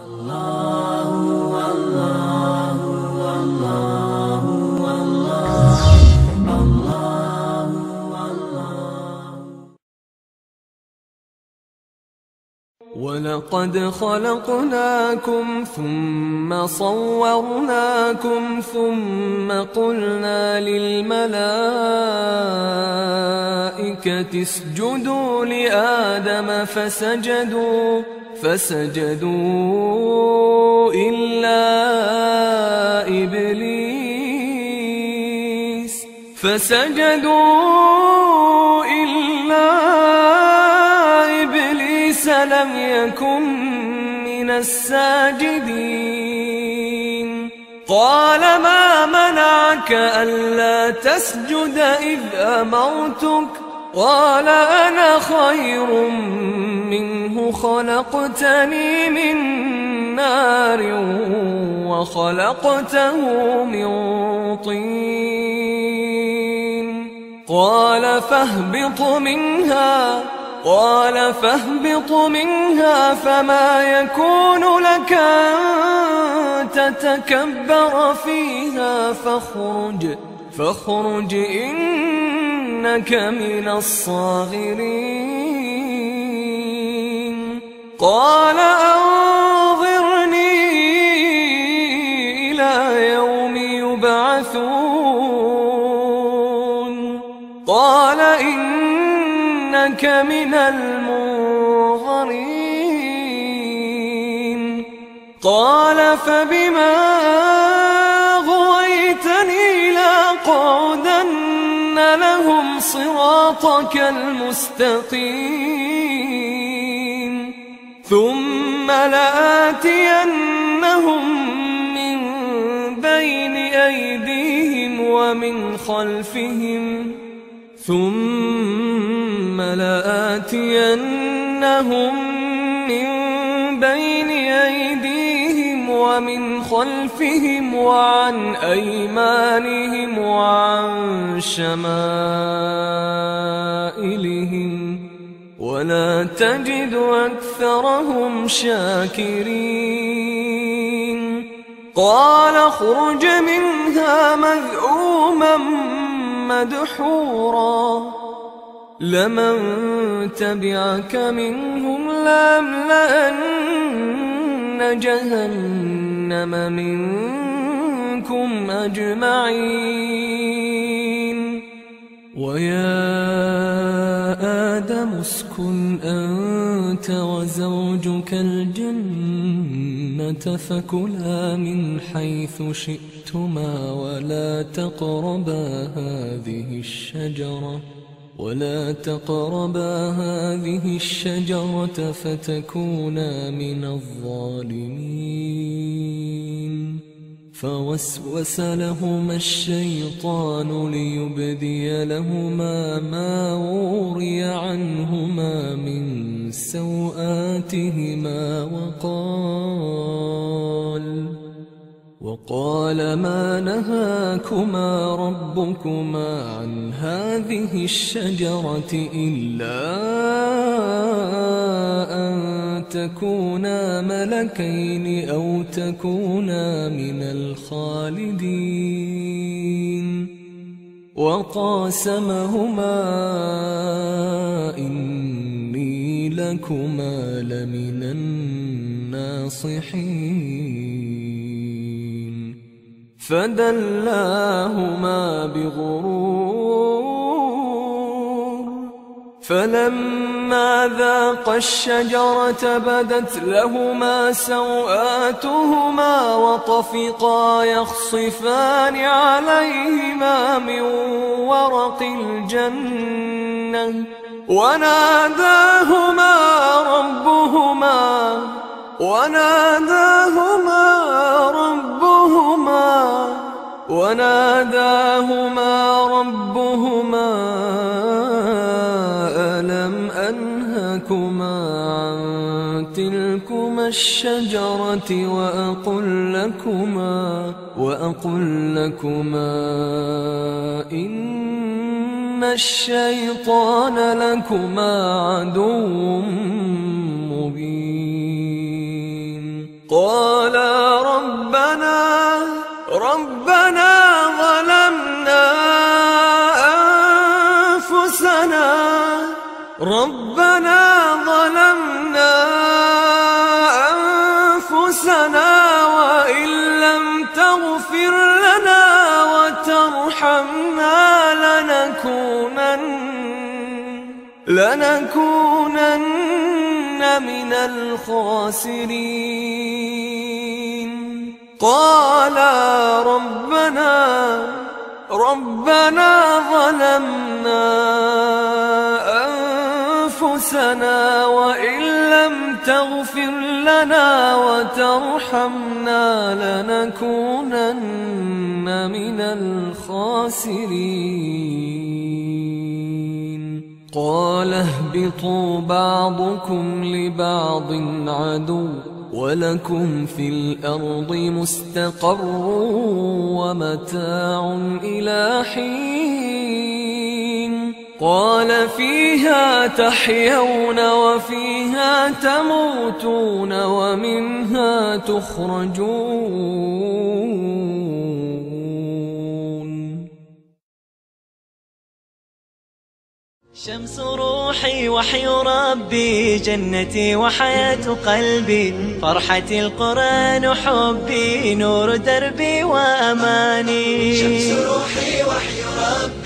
ولقد خلقناكم ثم صورناكم ثم قلنا للملائكة اسجدوا لآدم فسجدوا إلا إبليس لم يكن من الساجدين. قال ما منعك ألا تسجد إذ أمرتك؟ قال أنا خير منه خلقتني من نار وخلقته من طين. قال فاهبط منها فما يكون لك أن تتكبر فيها فاخرج إنك من الصاغرين. قال أنظرني إلى يوم يبعثون. قال إنك من المنظرين. قال فبما أغويتني لأقعدن لهم صراطك المستقيم ثم لآتينهم من بين أيديهم ومن خلفهم ومن خلفهم وعن أيمانهم وعن شمائلهم ولا تجد أكثرهم شاكرين. قال اخرج منها مذءوما مدحورا لمن تبعك منهم لأملأن جهنم منكم أجمعين. ويا آدم اسكن أنت وزوجك الجنة فكلا من حيث شئتما ولا تقربا هذه الشجرة فتكونا من الظالمين. فوسوس لهما الشيطان ليبدي لهما ما وري عنهما من سوآتهما وقال ما نهاكما ربكما عن هذه الشجرة إلا أن تكونا ملكين أو تكونا من الخالدين. وقاسمهما إني لكما لمن الناصحين. فدلاهما بغرور فلما ذاقا الشجرة بدت لهما سوآتهما وطفقا يخصفان عليهما من ورق الجنة وناداهما ربهما ألم أنهكما عن تلكما الشجرة وأقل لكما إن الشيطان لكما عدو مبين. قالا ربنا ظلمنا أنفسنا وإن لم تغفر لنا وترحمنا لنكونن من الخاسرين. قالا ربنا ظلمنا أنفسنا وإن لم تغفر لنا وترحمنا لنكونن من الخاسرين. قال اهبطوا بعضكم لبعض عدو ولكم في الأرض مستقر ومتاع إلى حين. قال فيها تحيون وفيها تموتون ومنها تخرجون. شمس روحي وحي ربي جنتي وحياة قلبي فرحتي القرآن حبي نور دربي وأماني. شمس روحي وحي ربي